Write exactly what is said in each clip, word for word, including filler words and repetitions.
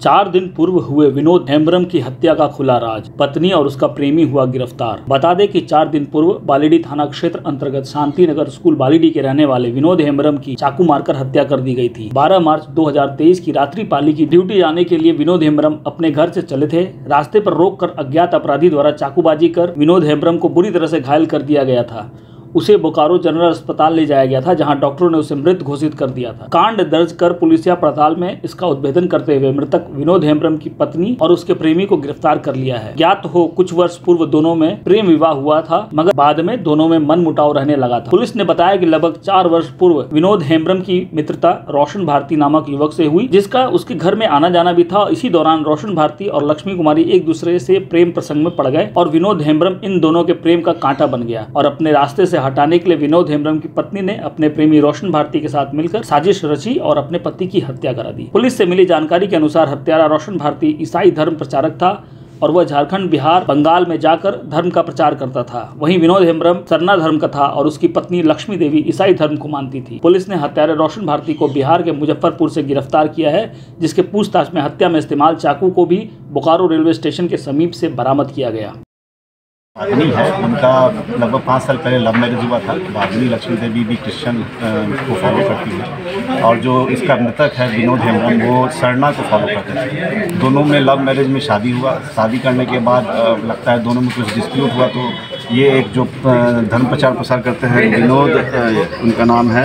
चार दिन पूर्व हुए विनोद हेम्ब्रम की हत्या का खुला राज, पत्नी और उसका प्रेमी हुआ गिरफ्तार। बता दें कि चार दिन पूर्व बालीडी थाना क्षेत्र अंतर्गत शांति नगर स्कूल बालीडी के रहने वाले विनोद हेम्ब्रम की चाकू मारकर हत्या कर दी गई थी। बारह मार्च दो हज़ार तेईस की रात्रि पाली की ड्यूटी जाने के लिए विनोद हेम्ब्रम अपने घर से चले थे। रास्ते पर रोककर अज्ञात अपराधी द्वारा चाकूबाजी कर विनोद हेम्ब्रम को बुरी तरह से घायल कर दिया गया था। उसे बोकारो जनरल अस्पताल ले जाया गया था, जहां डॉक्टरों ने उसे मृत घोषित कर दिया था। कांड दर्ज कर पुलिसिया पड़ताल में इसका उद्भेदन करते हुए मृतक विनोद हेम्ब्रम की पत्नी और उसके प्रेमी को गिरफ्तार कर लिया है। ज्ञात हो कुछ वर्ष पूर्व दोनों में प्रेम विवाह हुआ था, मगर बाद में दोनों में मन मुटाव रहने लगा था। पुलिस ने बताया कि लगभग चार वर्ष पूर्व विनोद हेम्ब्रम की मित्रता रोशन भारती नामक युवक से हुई, जिसका उसके घर में आना जाना भी था। इसी दौरान रोशन भारती और लक्ष्मी कुमारी एक दूसरे से प्रेम प्रसंग में पड़ गए और विनोद हेम्ब्रम इन दोनों के प्रेम का कांटा बन गया और अपने रास्ते से हटाने के लिए विनोद हेम्ब्रम की पत्नी ने अपने प्रेमी रोशन भारती के साथ मिलकर साजिश रची और अपने पति की हत्या करा दी। पुलिस से मिली जानकारी के अनुसार हत्यारा रोशन भारती ईसाई धर्म प्रचारक था और वह झारखंड, बिहार, बंगाल में जाकर धर्म का प्रचार करता था। वहीं विनोद हेम्ब्रम सरना धर्म का था और उसकी पत्नी लक्ष्मी देवी ईसाई धर्म को मानती थी। पुलिस ने हत्यारे रोशन भारती को बिहार के मुजफ्फरपुर से गिरफ्तार किया है, जिसके पूछताछ में हत्या में इस्तेमाल चाकू को भी बोकारो रेलवे स्टेशन के समीप से बरामद किया गया। आदमी है, उनका लगभग पाँच साल पहले लव मैरिज हुआ था। भागनी लक्ष्मी देवी भी क्रिश्चियन को फॉलो करती है और जो इसका मृतक है विनोद हेम्ब्रम वो सरना को फॉलो करते थे। दोनों में लव मैरिज में शादी हुआ। शादी करने के बाद लगता है दोनों में कुछ डिस्प्यूट हुआ, तो ये एक जो धर्म प्रचार प्रसार करते हैं विनोद, उनका नाम है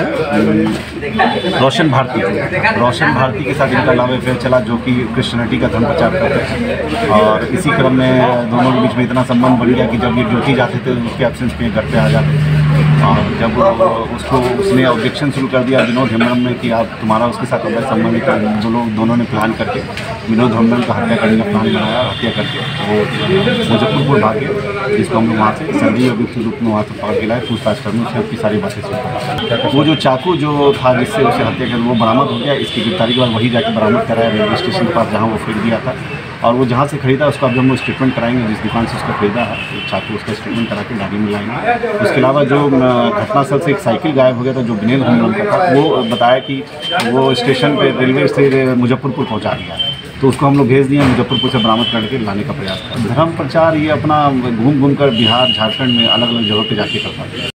रोशन भारती। रोशन भारती के साथ इनका लव अफेयर चला, जो कि क्रिश्चियनिटी का धर्म प्रचार करते हैं। और इसी क्रम में दोनों के बीच में इतना संबंध बढ़ गया कि जब ये ड्यूटी जाते थे उसके एब्सेंस में घर पे आ जाते थे। और जब उसको उसने ऑब्जेक्शन शुरू कर दिया विनोद हेम्ब्रम ने कि आप तुम्हारा उसके साथ अवैध संबंध का, दो लोग दोनों ने प्लान करके विनोद हेम्ब्रम का हत्या करने का प्लान बनाया। हत्या करके वो मुजफ्फरपुर भाग गए, जिसको हम लोग वहाँ से संदेह अभियुक्त के रूप में वहाँ से पकड़ के लाए। पूछताछ करने से उसकी सारी बातें सुन। वो जो चाकू जो था जिससे उसे हत्या कर वो बरामद हो गया। इसकी गिरफ्तारी के बाद वही जाकर बरामद कराया रेलवे स्टेशन पर, जहाँ वो फेंक दिया था। और वो जहाँ से खरीदा उसका अभी हम लोग स्टेटमेंट कराएंगे, जिस दुकान से उसका खरीदा है चाकू, उसका स्टेटमेंट करा के गाड़ी में लाएंगे। उसके अलावा जो घटनास्थल से एक साइकिल गायब हो गया था जो विनोद हेम्ब्रम का था, वो बताया कि वो स्टेशन पे रेलवे से मुजफ्फरपुर पहुँचा दिया, तो उसको हम लोग भेज दिए। मुजफ्फरपुर से बरामद करके लाने का प्रयास किया। धर्म प्रचार ये अपना घूम घूम कर बिहार, झारखंड में अलग अलग जगह पे जाके करता है।